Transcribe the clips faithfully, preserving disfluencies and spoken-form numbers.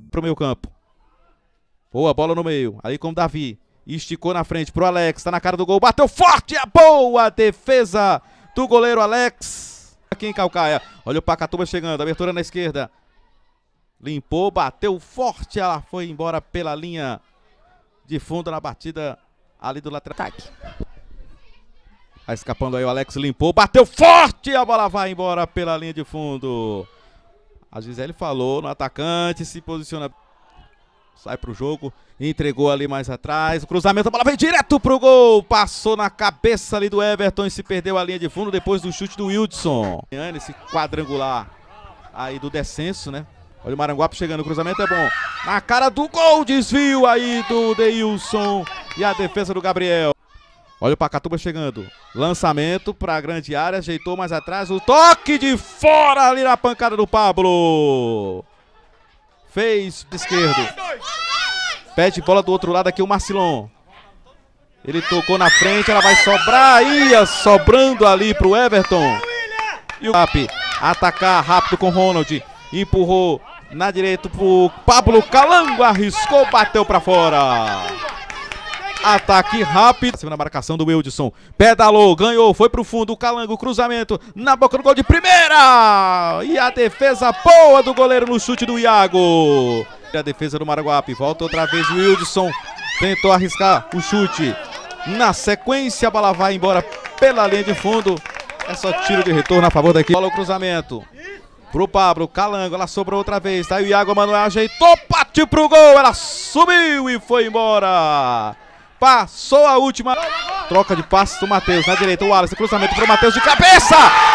pro meio campo. Boa, bola no meio. Aí com o Davi. Esticou na frente pro Alex. Tá na cara do gol. Bateu forte. A boa defesa do goleiro Alex. Aqui em Caucaia. Olha o Pacatuba chegando. Abertura na esquerda. Limpou, bateu forte. Ela foi embora pela linha de fundo na batida ali do lateral. Ataque. Tá escapando aí o Alex. Limpou, bateu forte. A bola vai embora pela linha de fundo. A Gisele falou no atacante. Se posiciona. Sai pro jogo, entregou ali mais atrás, o cruzamento, a bola veio direto pro gol, passou na cabeça ali do Everton e se perdeu a linha de fundo depois do chute do Wildson. Esse quadrangular aí do descenso, né? Olha o Maranguape chegando, o cruzamento é bom, na cara do gol, desvio aí do Deilson e a defesa do Gabriel. Olha o Pacatuba chegando, lançamento para a grande área, ajeitou mais atrás, o toque de fora ali na pancada do Pablo. Fez de esquerdo. Pede bola do outro lado aqui o Marcilon. Ele tocou na frente, ela vai sobrar. Ia sobrando ali pro Everton. E o Cap atacar rápido com Ronald. Empurrou na direita pro Pablo Calango. Arriscou, bateu pra fora. Ataque rápido. Na marcação do Wildson. Pedalou, ganhou, foi pro fundo. O Calango, cruzamento na boca do gol de primeira. E a defesa boa do goleiro no chute do Iago. A defesa do Maranguape. Volta outra vez o Wildson. Tentou arriscar o chute. Na sequência, a bola vai embora pela linha de fundo. É só tiro de retorno a favor da equipe. Bola o cruzamento. Pro Pablo, Calango, ela sobrou outra vez. Tá aí o Iago Manuel, ajeitou, partiu pro gol. Ela subiu e foi embora. Passou a última. Troca de passes do Matheus. Na direita, o Wallace. Cruzamento pro Matheus de cabeça.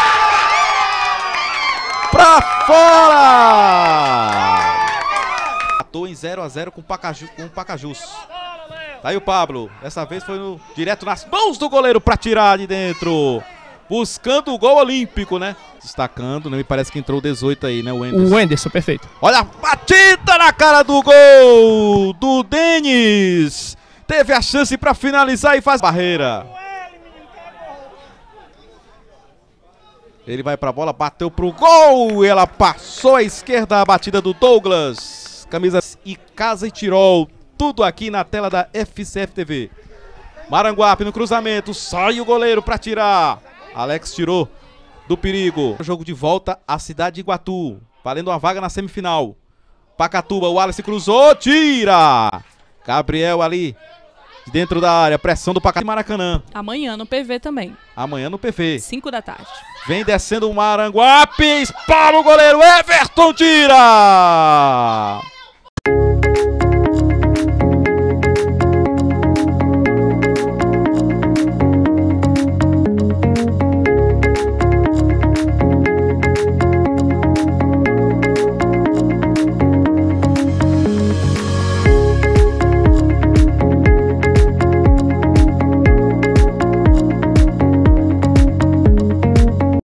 Pra fora. Matou em zero a zero com o Pacaju, com o Pacajus. Tá aí o Pablo. Dessa vez foi no, direto nas mãos do goleiro pra tirar de dentro. Buscando o gol olímpico, né? Destacando, né? Me parece que entrou o dezoito aí, né? O Wenderson. O Wenderson, perfeito. Olha a batida na cara do gol do Denis. Teve a chance para finalizar e faz barreira. Ele vai para a bola, bateu pro gol. E ela passou à esquerda, a batida do Douglas. Camisas e Casa e Tirol. Tudo aqui na tela da F C F T V. Maranguape no cruzamento. Sai o goleiro para tirar. Alex tirou do perigo. Jogo de volta à cidade de Iguatu. Valendo uma vaga na semifinal. Pacatuba, o Wallace cruzou. Tira. Gabriel ali. Dentro da área, pressão do Pacatuba. Maracanã. Amanhã no P V também. Amanhã no P V. cinco da tarde. Vem descendo o Maranguape. Espalha o goleiro. Everton tira.